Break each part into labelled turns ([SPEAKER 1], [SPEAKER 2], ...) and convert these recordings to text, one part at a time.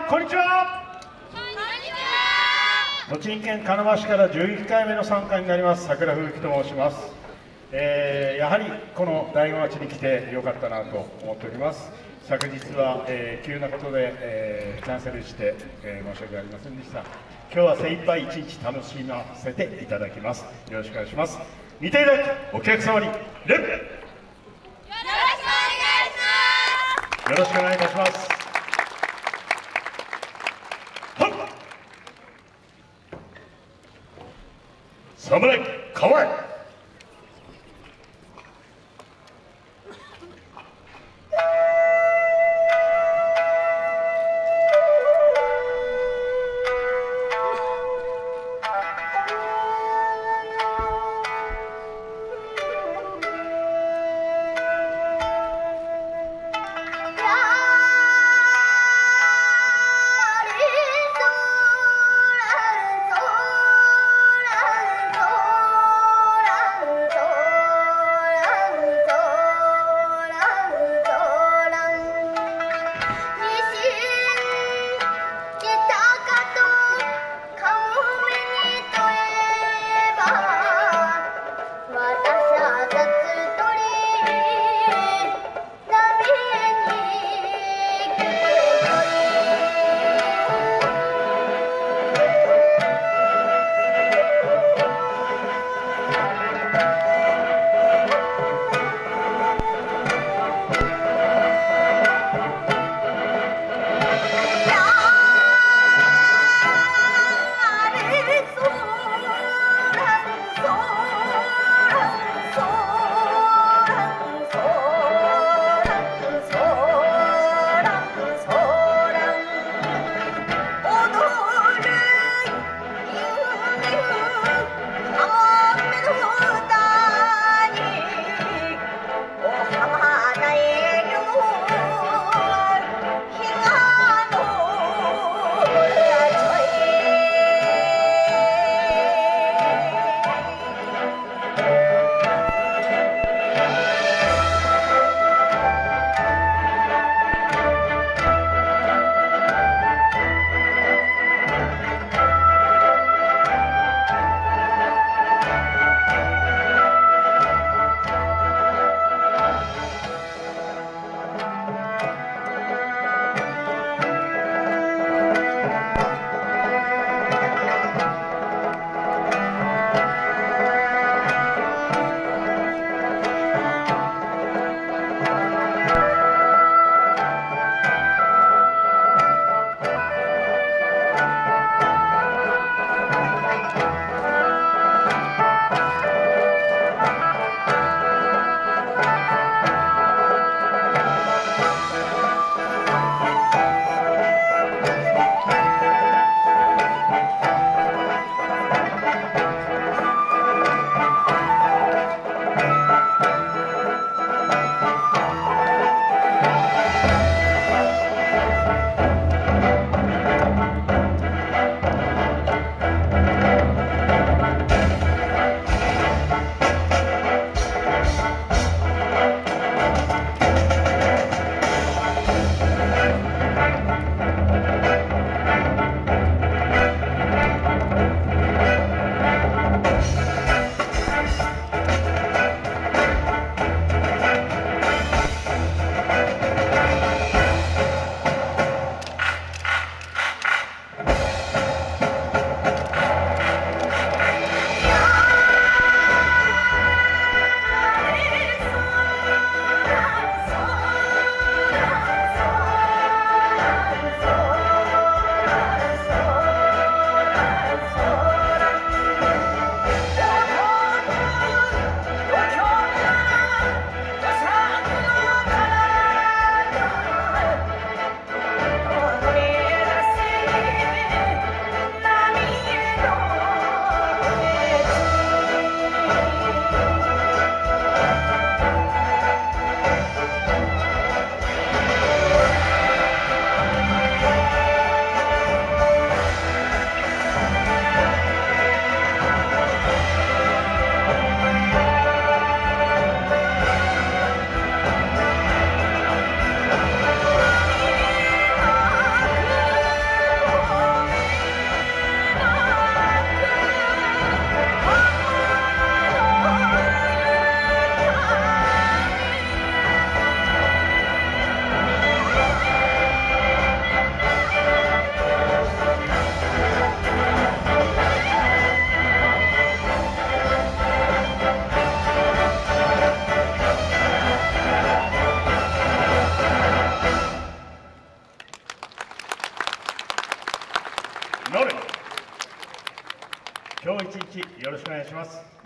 [SPEAKER 1] こんにちは。栃木県鹿沼市から11回目の参加になります桜吹雪と申します。やはりこの大子町に来てよかったなと思っております。昨日は、急なことで、キャンセルして、申し訳ありませんでした。今日は精一杯一日楽しませていただきます。よろしくお願いします。見ていただくお客様に礼。よろしくお願いいたします。侍河合。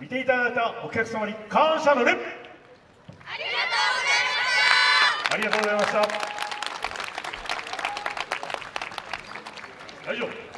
[SPEAKER 1] 見ていただいたお客様に感謝の礼。ありがとうございました。以上。